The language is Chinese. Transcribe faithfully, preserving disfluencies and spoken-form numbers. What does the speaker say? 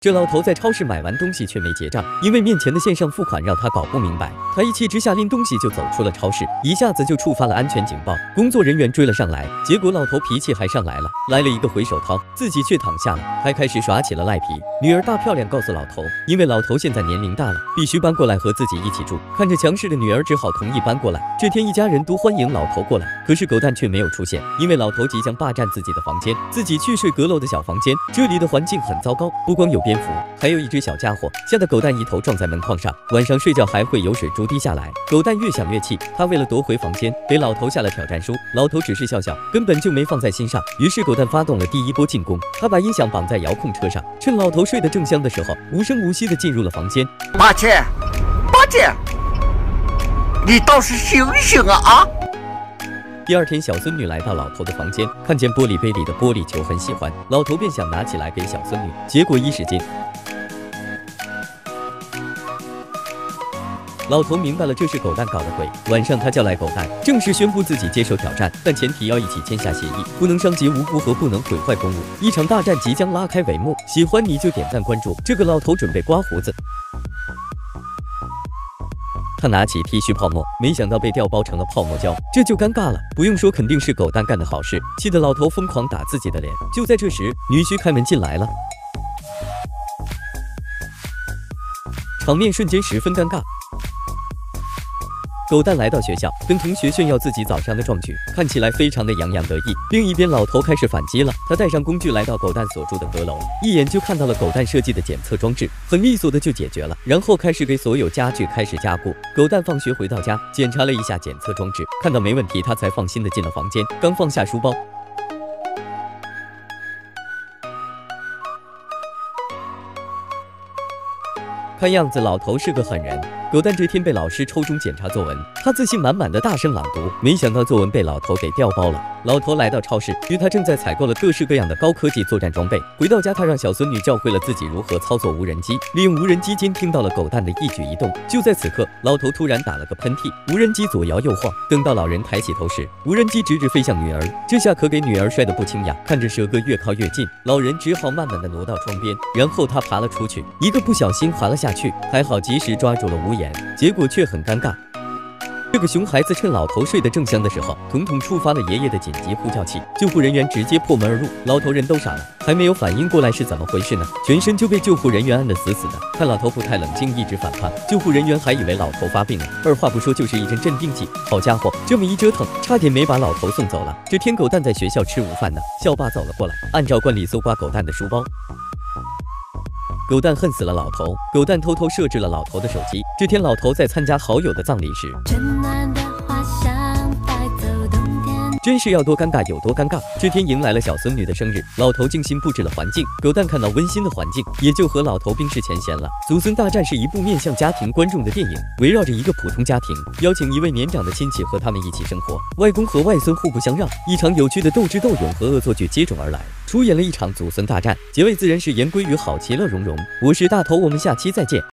这老头在超市买完东西却没结账，因为面前的线上付款让他搞不明白。他一气之下拎东西就走出了超市，一下子就触发了安全警报。工作人员追了上来，结果老头脾气还上来了，来了一个回手掏，自己却躺下了，还开始耍起了赖皮。女儿大漂亮告诉老头，因为老头现在年龄大了，必须搬过来和自己一起住。看着强势的女儿，只好同意搬过来。这天一家人都欢迎老头过来，可是狗蛋却没有出现，因为老头即将霸占自己的房间，自己去睡阁楼的小房间。这里的环境很糟糕，不光有蝙蝠，还有一只小家伙，吓得狗蛋一头撞在门框上。晚上睡觉还会有水珠滴下来，狗蛋越想越气，他为了夺回房间，给老头下了挑战书。老头只是笑笑，根本就没放在心上。于是狗蛋发动了第一波进攻，他把音响绑在遥控车上，趁老头睡得正香的时候，无声无息地进入了房间。 八戒，八戒，你倒是醒醒啊啊！ 第二天，小孙女来到老头的房间，看见玻璃杯里的玻璃球很喜欢，老头便想拿起来给小孙女，结果一使劲，老头明白了这是狗蛋搞的鬼。晚上他叫来狗蛋，正式宣布自己接受挑战，但前提要一起签下协议，不能伤及无辜和不能毁坏公物。一场大战即将拉开帷幕，喜欢你就点赞关注。这个老头准备刮胡子。他拿起剃须泡沫，没想到被调包成了泡沫胶，这就尴尬了。不用说，肯定是狗蛋干的好事，气得老头疯狂打自己的脸。就在这时，女婿开门进来了，场面瞬间十分尴尬。狗蛋来到学校，跟同学炫耀自己早上的壮举，看起来非常的洋洋得意。另一边，老头开始反击了，他带上工具来到狗蛋所住的阁楼，一眼就看到了狗蛋设计的检测装置，很利索的就解决了，然后开始给所有家具开始加固。狗蛋放学回到家，检查了一下检测装置，看到没问题，他才放心的进了房间，刚放下书包，看样子老头是个狠人。狗蛋这天被老师抽中检查作文，他自信满满的大声朗读，没想到作文被老头给调包了。老头来到超市，因为他正在采购了各式各样的高科技作战装备。回到家，他让小孙女教会了自己如何操作无人机，利用无人机监听到了狗蛋的一举一动。就在此刻，老头突然打了个喷嚏，无人机左摇右晃。等到老人抬起头时，无人机直直飞向女儿，这下可给女儿摔得不轻呀。看着蛇哥越靠越近，老人只好慢慢的挪到窗边，然后他爬了出去，一个不小心滑了下去，还好及时抓住了屋檐，结果却很尴尬。这个熊孩子趁老头睡得正香的时候，统统触发了爷爷的紧急呼叫器，救护人员直接破门而入，老头人都傻了，还没有反应过来是怎么回事呢，全身就被救护人员按得死死的。看老头不太冷静，一直反抗，救护人员还以为老头发病了，二话不说就是一针镇定剂。好家伙，这么一折腾，差点没把老头送走了。这天狗蛋在学校吃午饭呢，校霸走了过来，按照惯例搜刮狗蛋的书包。狗蛋恨死了老头，狗蛋偷偷设置了老头的手机。这天，老头在参加好友的葬礼时，真是要多尴尬有多尴尬。这天迎来了小孙女的生日，老头精心布置了环境。狗蛋看到温馨的环境，也就和老头冰释前嫌了。祖孙大战是一部面向家庭观众的电影，围绕着一个普通家庭，邀请一位年长的亲戚和他们一起生活。外公和外孙互不相让，一场有趣的斗智斗勇和恶作剧接踵而来，出演了一场祖孙大战。结尾自然是言归于好，其乐融融。我是大头，我们下期再见。